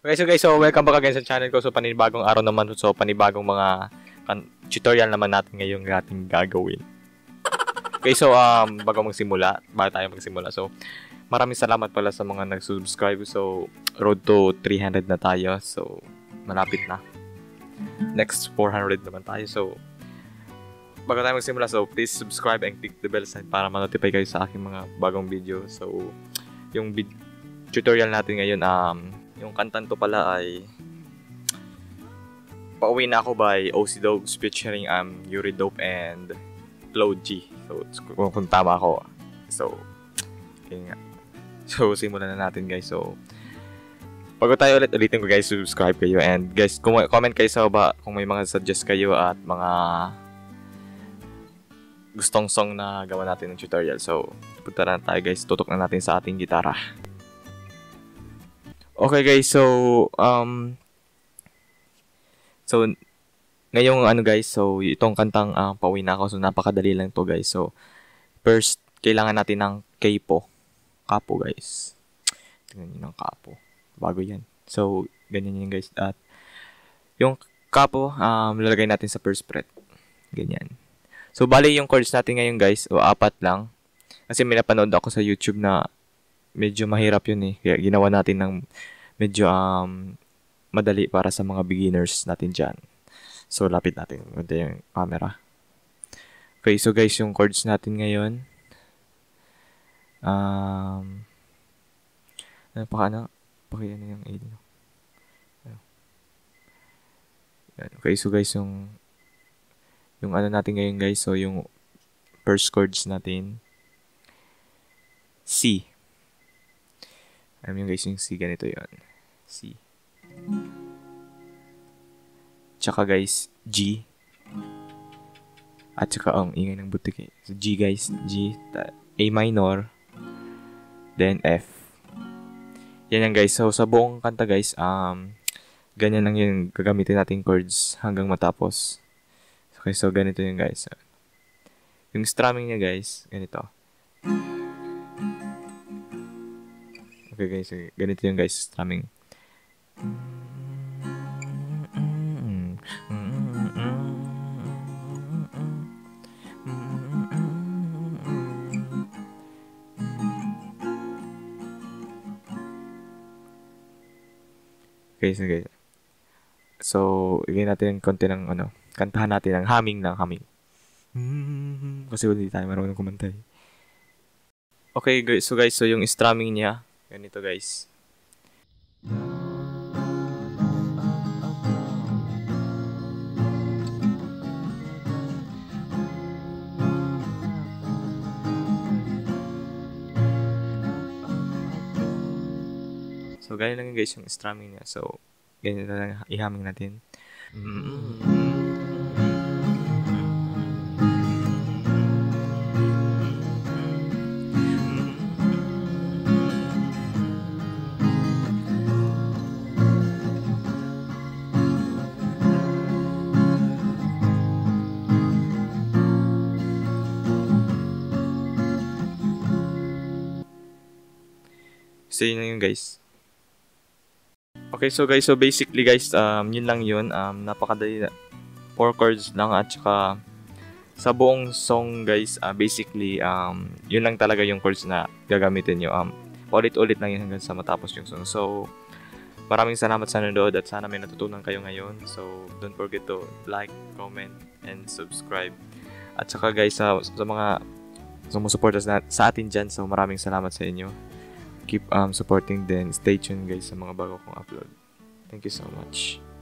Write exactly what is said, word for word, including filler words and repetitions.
Okay, so guys, so welcome back again sa channel ko. So panibagong araw naman, so panibagong mga tutorial naman natin ngayong ating gagawin. Okay, so um bago magsimula, bago tayo magsimula. So maraming salamat pala sa mga nag-subscribe. So road to three hundred na tayo. So malapit na. Next four hundred naman tayo. So bago tayo magsimula, so please subscribe and click the bell sign para ma-notify kayo sa aking mga bagong video. So yung tutorial natin ngayon, um yung kantan to pala ay Pauwi Na Ako by O C Dogs featuring um, Yuri Dope and Flo G. So, kung, kung tama ako. So, okay nga. So, simulan na natin guys. So, bago tayo ulit, ulitin ko guys, subscribe kayo. And guys, comment kayo sa baba kung may mga suggest kayo at mga gustong song na gawa natin ng tutorial. So, punta na tayo guys. Tutok na natin sa ating gitara. Okay guys, so um so ngayong ano guys, so itong kantang uh, Pauwi Na Ako, so napakadali lang to guys. So first, kailangan natin ng capo. Capo guys. Tingnan niyo ng capo. Bago 'yan. So ganyan 'yan guys. At yung capo, um lalagay natin sa first fret. Ganyan. So bali yung chords natin ngayon guys, o apat lang. Kasi may napanood ako sa YouTube na medyo mahirap yun eh. Kaya ginawa natin ng medyo um, madali para sa mga beginners natin dyan. So, lapit natin. Ganda yung camera. Okay, so guys, yung chords natin ngayon. Um, ano pa ka na? Paki ano yung A. No? Okay, so guys, yung yung ano natin ngayon guys, so yung first chords natin. C. Alam nyo guys, yung C, ganito yun. C. Tsaka guys, G. At tsaka, ang um, ingay ng butik eh. So, G guys, G. A minor. Then, F. Yan yan guys. So, sa buong kanta guys, um, ganyan lang yung gagamitin natin chords hanggang matapos. Okay, so ganito yun guys. Yung strumming niya guys, ganito. Okay guys, so ganito yung guys, strumming. Okay, so guys. So, igay natin yung konti ng ano, kantahan natin ng humming ng humming. Kasi hindi tayo marunong kumanta eh. Okay guys, so guys, so yung strumming niya, ganito guys. So ganyan lang guys yung strumming niya. So ganyan lang i-humming natin. Mm-hmm. So yun lang yun guys. Okay, so guys, so basically guys, um, yun lang yun. Um, napakadali na. Four chords lang at saka sa buong song guys, uh, basically, um, yun lang talaga yung chords na gagamitin nyo. Um, ulit-ulit lang yun hanggang sa matapos yung song. So, maraming salamat sa nanonood at sana may natutunan kayo ngayon. So, don't forget to like, comment, and subscribe. At saka guys, sa, sa mga sumusuporta sa, sa atin dyan, so maraming salamat sa inyo. Keep um, supporting, then stay tuned guys sa mga bago kong upload. Thank you so much.